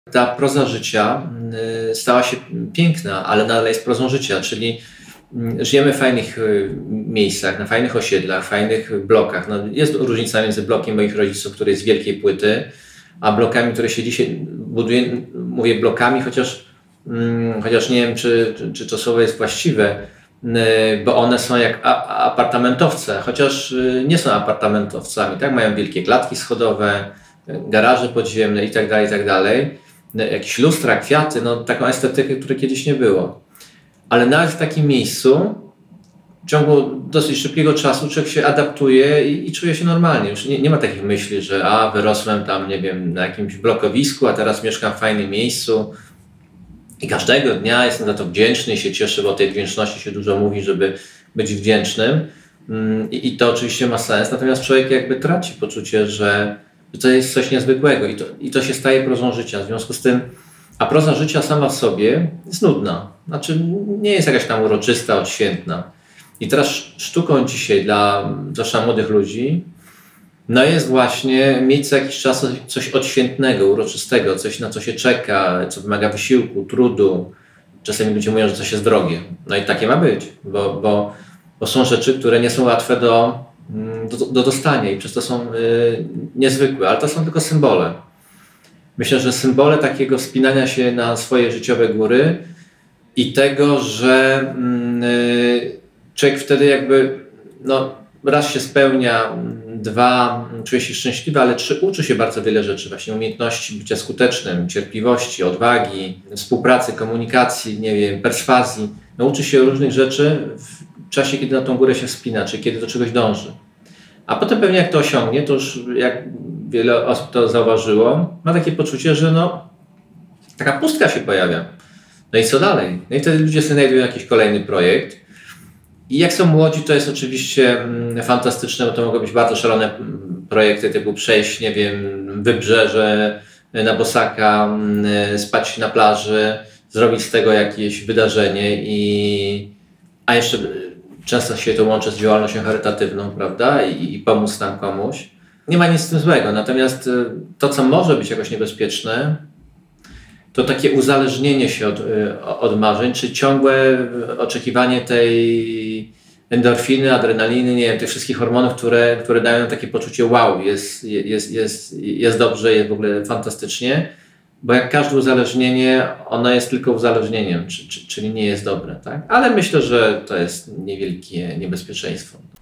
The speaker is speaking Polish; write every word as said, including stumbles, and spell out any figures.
Ta proza życia stała się piękna, ale nadal jest prozą życia, czyli żyjemy w fajnych miejscach, na fajnych osiedlach, fajnych blokach. No, jest różnica między blokiem moich rodziców, który jest z wielkiej płyty, a blokami, które się dzisiaj buduje. Mówię blokami, chociaż, chociaż nie wiem, czy, czy, czy to słowo jest właściwe, bo one są jak apartamentowce, chociaż nie są apartamentowcami, tak? Mają wielkie klatki schodowe, garaże podziemne i tak dalej, i tak dalej. Jakieś lustra, kwiaty, no taką estetykę, której kiedyś nie było. Ale nawet w takim miejscu w ciągu dosyć szybkiego czasu człowiek się adaptuje i, i czuje się normalnie. Już nie, nie ma takich myśli, że a, wyrosłem tam, nie wiem, na jakimś blokowisku, a teraz mieszkam w fajnym miejscu i każdego dnia jestem za to wdzięczny i się cieszę, bo o tej wdzięczności się dużo mówi, żeby być wdzięcznym. I, i to oczywiście ma sens, natomiast człowiek jakby traci poczucie, że to jest coś niezwykłego i to, i to się staje prozą życia. W związku z tym, a proza życia sama w sobie jest nudna. Znaczy nie jest jakaś tam uroczysta, odświętna. I teraz sztuką dzisiaj dla zwłaszcza młodych ludzi no jest właśnie mieć co jakiś czas coś odświętnego, uroczystego, coś na co się czeka, co wymaga wysiłku, trudu. Czasami ludzie mówią, że coś jest drogie. No i takie ma być, bo, bo, bo są rzeczy, które nie są łatwe do Do, do dostania i przez to są y, niezwykłe, ale to są tylko symbole. Myślę, że symbole takiego wspinania się na swoje życiowe góry i tego, że y, człowiek wtedy jakby no, raz się spełnia, dwa czuje się szczęśliwy, ale trzy uczy się bardzo wiele rzeczy, właśnie umiejętności bycia skutecznym, cierpliwości, odwagi, współpracy, komunikacji, nie wiem, perswazji. No, uczy się różnych rzeczy w czasie, kiedy na tą górę się wspina, czy kiedy do czegoś dąży. A potem pewnie jak to osiągnie, to już jak wiele osób to zauważyło, ma takie poczucie, że no, taka pustka się pojawia. No i co dalej? No i wtedy ludzie sobie znajdują jakiś kolejny projekt. I jak są młodzi, to jest oczywiście fantastyczne, bo to mogą być bardzo szalone projekty typu przejść, nie wiem, wybrzeże na bosaka, spać na plaży, zrobić z tego jakieś wydarzenie i a jeszcze często się to łączy z działalnością charytatywną, prawda? I, i pomóc tam komuś. Nie ma nic z tym złego. Natomiast to, co może być jakoś niebezpieczne, to takie uzależnienie się od, od marzeń, czy ciągłe oczekiwanie tej endorfiny, adrenaliny, nie wiem, tych wszystkich hormonów, które, które dają takie poczucie wow, jest, jest, jest, jest dobrze, jest w ogóle fantastycznie. Bo jak każde uzależnienie, ono jest tylko uzależnieniem, czyli nie jest dobre, tak? Ale myślę, że to jest niewielkie niebezpieczeństwo.